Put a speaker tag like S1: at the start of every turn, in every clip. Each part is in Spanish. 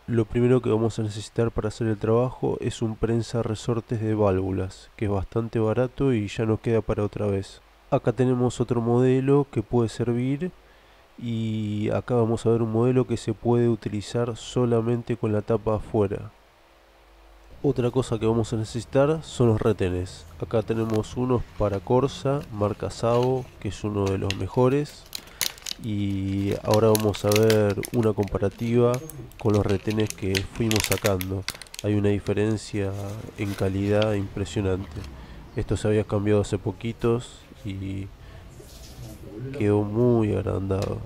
S1: Lo primero que vamos a necesitar para hacer el trabajo es un prensa resortes de válvulas, que es bastante barato y ya nos queda para otra vez. Acá tenemos otro modelo que puede servir y acá vamos a ver un modelo que se puede utilizar solamente con la tapa afuera. Otra cosa que vamos a necesitar son los retenes. Acá tenemos unos para Corsa, marca Sabo, que es uno de los mejores. Y ahora vamos a ver una comparativa con los retenes que fuimos sacando. Hay una diferencia en calidad impresionante. Esto se había cambiado hace poquitos y quedó muy agrandado.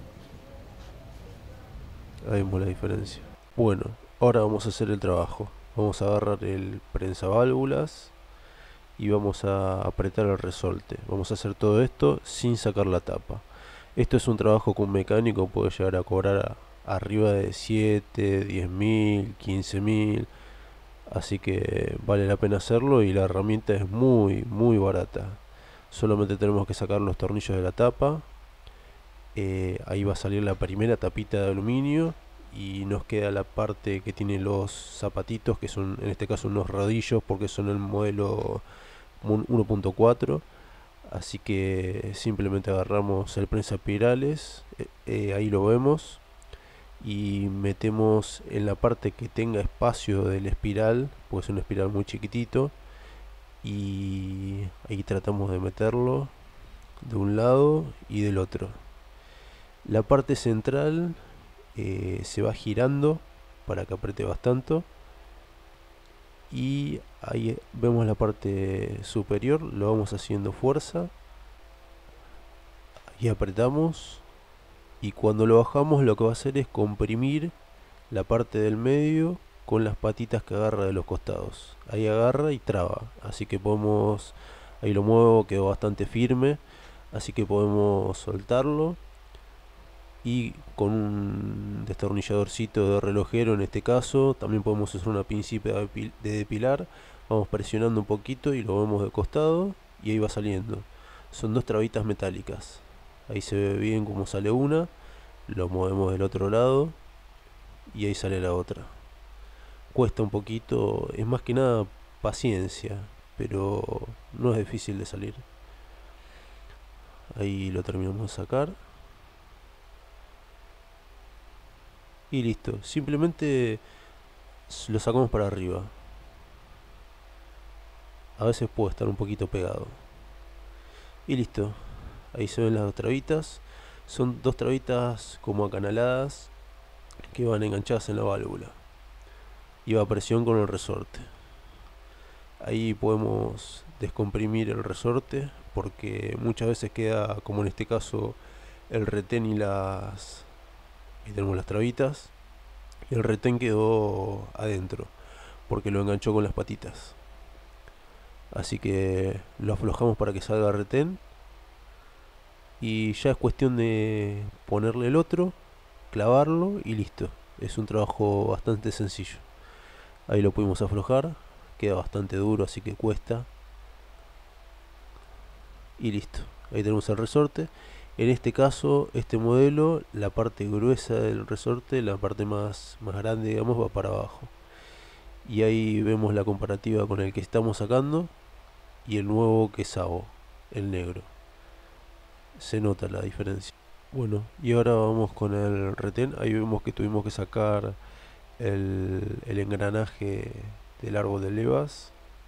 S1: Ahí vemos la diferencia. Bueno, ahora vamos a hacer el trabajo. Vamos a agarrar el prensaválvulas y vamos a apretar el resorte. Vamos a hacer todo esto sin sacar la tapa. Esto es un trabajo que un mecánico puede llegar a cobrar arriba de 7, 10.000, 15.000. Así que vale la pena hacerlo y la herramienta es muy, muy barata. Solamente tenemos que sacar los tornillos de la tapa. Ahí va a salir la primera tapita de aluminio. Y nos queda la parte que tiene los zapatitos, que son en este caso unos rodillos porque son el modelo 1.4. Así que simplemente agarramos el prensaespirales, ahí lo vemos, y metemos en la parte que tenga espacio del espiral, puede ser un espiral muy chiquitito, y ahí tratamos de meterlo de un lado y del otro. La parte central se va girando para que apriete bastante, y ahí vemos la parte superior, lo vamos haciendo fuerza y apretamos. Y cuando lo bajamos lo que va a hacer es comprimir la parte del medio con las patitas que agarra de los costados. Ahí agarra y traba. Así que podemos, ahí lo muevo, quedó bastante firme. Así que podemos soltarlo. Y con un destornilladorcito de relojero en este caso, también podemos usar una pincita de depilar. Vamos presionando un poquito y lo vemos de costado y ahí va saliendo. Son dos trabitas metálicas. Ahí se ve bien cómo sale una. Lo movemos del otro lado y ahí sale la otra. Cuesta un poquito, es más que nada paciencia, pero no es difícil de salir. Ahí lo terminamos de sacar y listo. Simplemente lo sacamos para arriba. A veces puede estar un poquito pegado. Y listo. Ahí se ven las dos trabitas. Son dos trabitas como acanaladas que van enganchadas en la válvula. Y va a presión con el resorte. Ahí podemos descomprimir el resorte porque muchas veces queda, como en este caso, el retén y las... Ahí tenemos las trabitas. Y el retén quedó adentro porque lo enganchó con las patitas. Así que lo aflojamos para que salga el retén. Y ya es cuestión de ponerle el otro, clavarlo y listo. Es un trabajo bastante sencillo. Ahí lo pudimos aflojar. Queda bastante duro, así que cuesta. Y listo. Ahí tenemos el resorte. En este caso, este modelo, la parte gruesa del resorte, la parte más grande, digamos, va para abajo. Y ahí vemos la comparativa con el que estamos sacando y el nuevo que es Sabo, el negro. Se nota la diferencia. Bueno, y ahora vamos con el retén. Ahí vemos que tuvimos que sacar el engranaje del árbol de levas.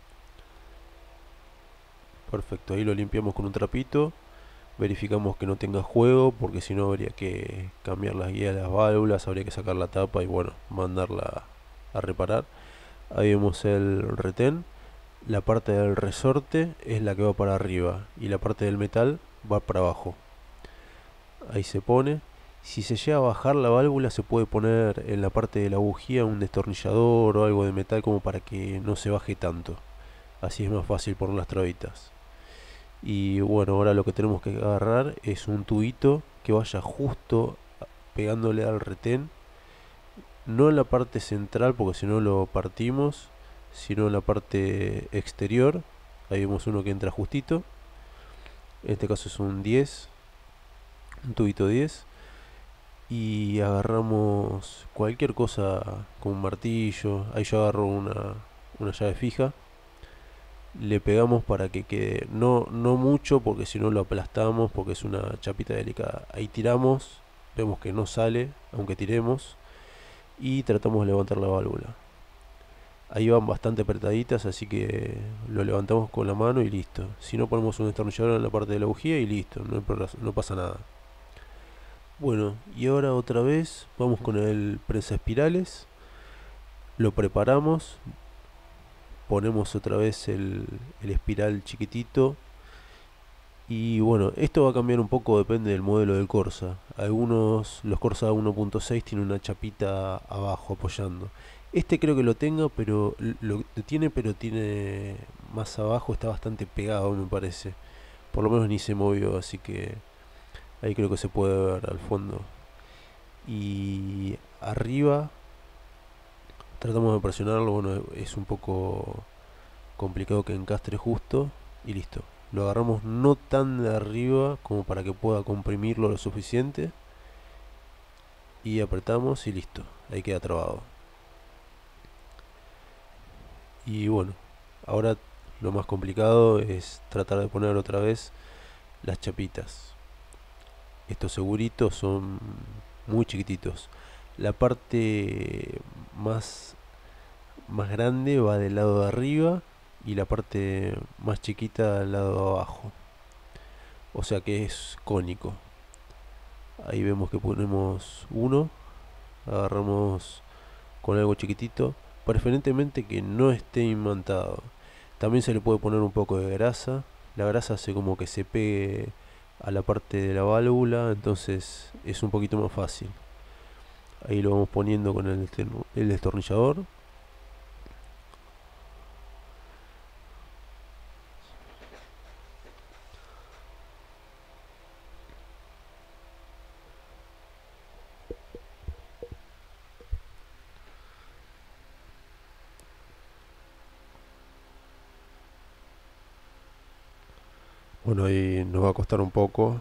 S1: Perfecto, ahí lo limpiamos con un trapito. Verificamos que no tenga juego, porque si no habría que cambiar las guías de las válvulas, habría que sacar la tapa y bueno, mandarla a reparar. Ahí vemos el retén. La parte del resorte es la que va para arriba y la parte del metal va para abajo. Ahí se pone. Si se llega a bajar la válvula se puede poner en la parte de la bujía un destornillador o algo de metal como para que no se baje tanto. Así es más fácil poner las trabitas. Y bueno, ahora lo que tenemos que agarrar es un tubito que vaya justo pegándole al retén. No en la parte central porque si no lo partimos, sino en la parte exterior. Ahí vemos uno que entra justito. En este caso es un 10, un tubito 10. y agarramos cualquier cosa como un martillo. Ahí yo agarro una llave fija, le pegamos para que quede, no mucho porque si no lo aplastamos porque es una chapita delicada. Ahí tiramos, vemos que no sale aunque tiremos, y tratamos de levantar la válvula. Ahí van bastante apretaditas, así que lo levantamos con la mano y listo. Si no, ponemos un destornillador en la parte de la bujía y listo, no pasa nada. Bueno, y ahora otra vez vamos con el prensa espirales, lo preparamos, ponemos otra vez el espiral chiquitito. Y bueno, esto va a cambiar un poco, depende del modelo del Corsa. Los Corsa 1.6 tienen una chapita abajo apoyando. Este creo que lo tenga, pero pero tiene más abajo, está bastante pegado, me parece. Por lo menos ni se movió, así que ahí creo que se puede ver al fondo. Y arriba tratamos de presionarlo, bueno, es un poco complicado que encastre justo y listo. Lo agarramos no tan de arriba como para que pueda comprimirlo lo suficiente y apretamos y listo, ahí queda trabado. Y bueno, ahora lo más complicado es tratar de poner otra vez las chapitas. Estos seguritos son muy chiquititos. La parte más grande va del lado de arriba y la parte más chiquita del lado de abajo. O sea que es cónico. Ahí vemos que ponemos uno, agarramos con algo chiquitito, preferentemente que no esté imantado. También se le puede poner un poco de grasa. La grasa hace como que se pegue a la parte de la válvula, entonces es un poquito más fácil. Ahí lo vamos poniendo con el destornillador. Bueno, ahí nos va a costar un poco.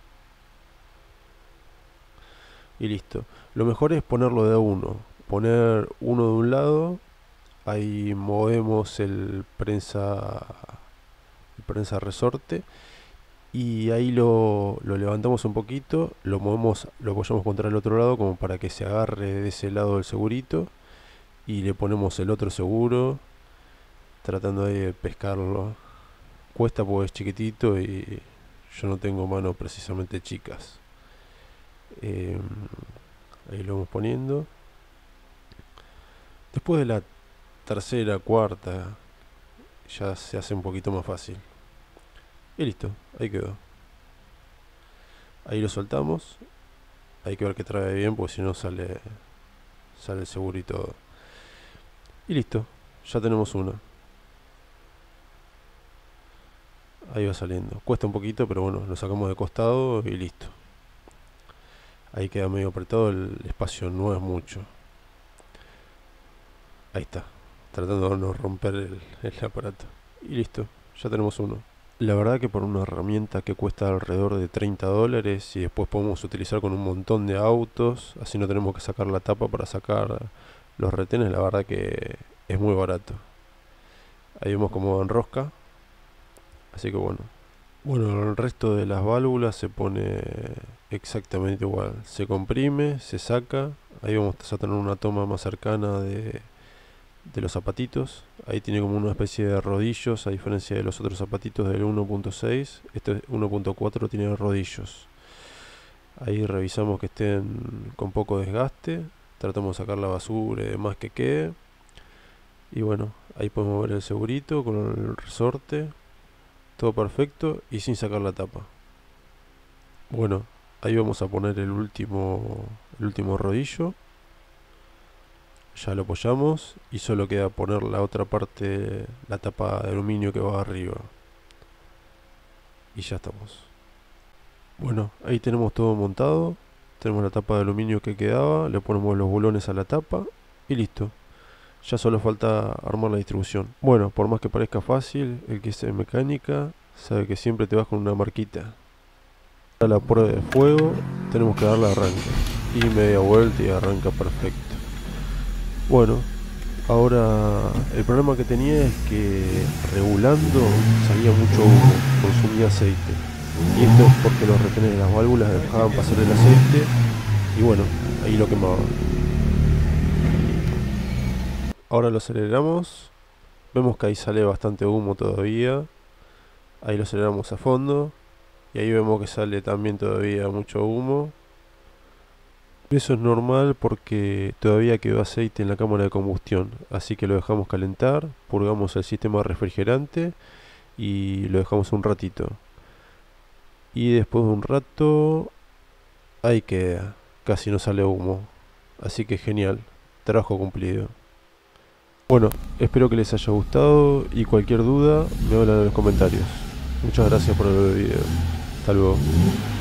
S1: Y listo. Lo mejor es ponerlo de a uno. Poner uno de un lado. Ahí movemos el prensa resorte. Y ahí lo levantamos un poquito. Lo movemos, lo apoyamos contra el otro lado como para que se agarre de ese lado del segurito. Y le ponemos el otro seguro. Tratando de pescarlo. Cuesta porque es chiquitito y yo no tengo manos precisamente chicas. Eh, Ahí lo vamos poniendo. Después de la tercera, cuarta, ya se hace un poquito más fácil. Y listo, ahí quedó. Ahí lo soltamos. Hay que ver que trae bien porque si no sale el segurito. Y listo, ya tenemos una. Ahí va saliendo. Cuesta un poquito, pero bueno, lo sacamos de costado y listo. Ahí queda medio apretado, el espacio no es mucho. Ahí está, tratando de no romper el aparato. Y listo, ya tenemos uno. La verdad que por una herramienta que cuesta alrededor de $30 y después podemos utilizar con un montón de autos, así no tenemos que sacar la tapa para sacar los retenes, la verdad que es muy barato. Ahí vemos cómo enrosca, así que bueno. Bueno, el resto de las válvulas se pone exactamente igual. Se comprime, se saca. Ahí vamos a tener una toma más cercana de los zapatitos. Ahí tiene como una especie de rodillos, a diferencia de los otros zapatitos del 1.6. Este 1.4 tiene rodillos. Ahí revisamos que estén con poco desgaste. Tratamos de sacar la basura y demás que quede. Y bueno, ahí podemos ver el segurito con el resorte. Todo perfecto y sin sacar la tapa. Bueno, ahí vamos a poner el último rodillo. Ya lo apoyamos y solo queda poner la otra parte, la tapa de aluminio que va arriba. Y ya estamos. Bueno, ahí tenemos todo montado. Tenemos la tapa de aluminio que quedaba, le ponemos los bolones a la tapa y listo. Ya solo falta armar la distribución. Bueno, por más que parezca fácil, el que sabe mecánica sabe que siempre te vas con una marquita. Para la prueba de fuego tenemos que darle arranque. y media vuelta y arranca perfecto. Bueno, ahora el problema que tenía es que regulando salía mucho humo, consumía aceite. Y esto es porque los retenes de las válvulas dejaban pasar el aceite y bueno, ahí lo quemaba. Ahora lo aceleramos, vemos que ahí sale bastante humo todavía. Ahí lo aceleramos a fondo y ahí vemos que sale también todavía mucho humo. Eso es normal porque todavía quedó aceite en la cámara de combustión, así que lo dejamos calentar, purgamos el sistema refrigerante y lo dejamos un ratito. Y después de un rato, ahí queda, casi no sale humo, así que genial, trabajo cumplido. Bueno, espero que les haya gustado y cualquier duda me hablan en los comentarios. Muchas gracias por el video. Hasta luego.